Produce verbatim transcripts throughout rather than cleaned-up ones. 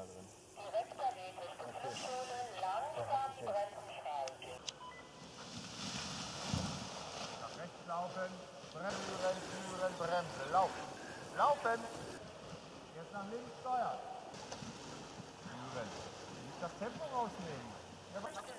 drin. Direkter Weg Richtung Fußschule, langsam die Bremsen schalten. Nach rechts laufen, Bremsen, führen, Bremse, laufen. Laufen! Jetzt nach links steuern. Führen. Nicht das Tempo rausnehmen. Ja,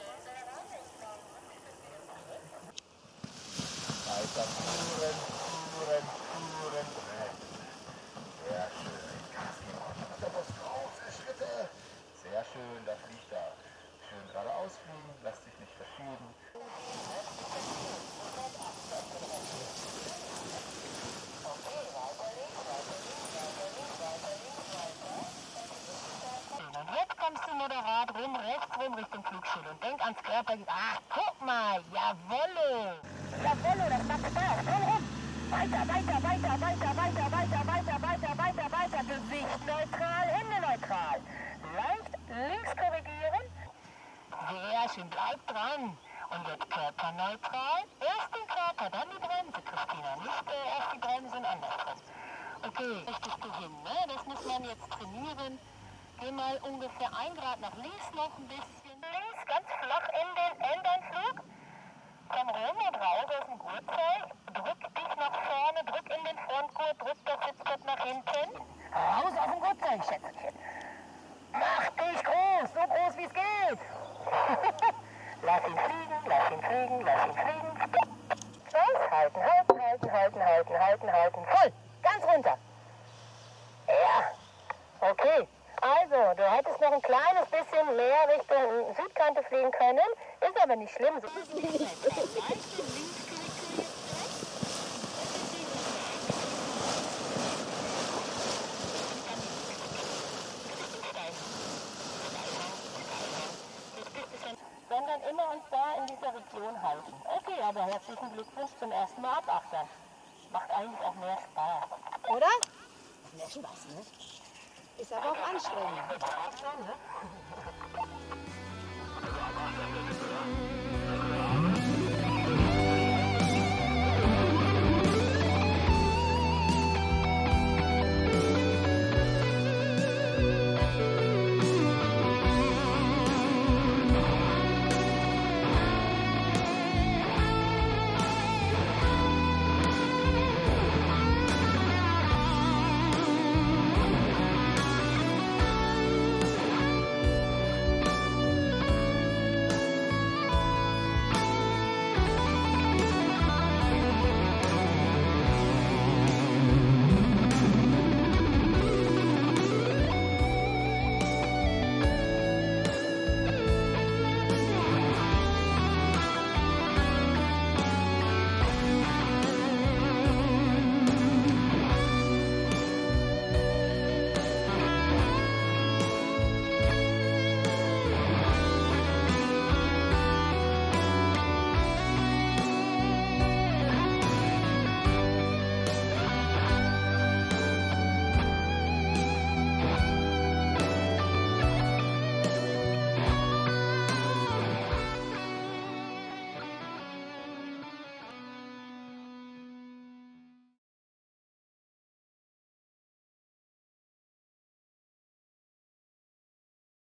weiter führen, führen, führen. Sehr schön. Gas geben. Da muss große Schritte. Sehr schön, da fliegt er. Schön geradeaus fliegen, lass dich nicht verschieben. Und jetzt kommst du moderat rum, rechts rum Richtung Flugschule und denk ans Körper. Ach, guck mal, jawolle. Jawolle, das macht Spaß. Komm rum. Weiter, weiter, weiter, weiter, weiter, weiter, weiter, weiter, weiter, weiter. Gesicht neutral, Hände neutral. Leicht links korrigieren. Sehr schön, bleib dran. Und jetzt körperneutral. Erst den Körper, dann die Bremse, Christina. Nicht äh, erst die Bremse und andersrum. Okay, richtest du hin, ne? Das muss man jetzt trainieren. Geh mal ungefähr ein Grad nach links noch ein bisschen. Links, ganz flach in den Endanflug. Komm rum und raus aus dem Gurtzeug. Drück dich nach vorne, drück in den Frontgurt, drück das Sitzbett nach hinten. Raus aus dem Gurtzeug, Schätzchen. Mach dich groß, so groß wie es geht. Lass ihn fliegen, lass ihn fliegen, lass ihn fliegen. Los, halten, halten, halten, halten, halten, halten, halten. Voll, ganz runter. Ja, okay. Also, du hättest noch ein kleines bisschen mehr Richtung Südkante fliegen können. Ist aber nicht schlimm. So ist es. Sondern immer uns da in dieser Region halten. Okay, aber herzlichen Glückwunsch zum ersten Mal abachtern. Macht eigentlich auch mehr Spaß. Oder? Mehr Spaß, ne? Ist aber auch anstrengend. Ja, ne?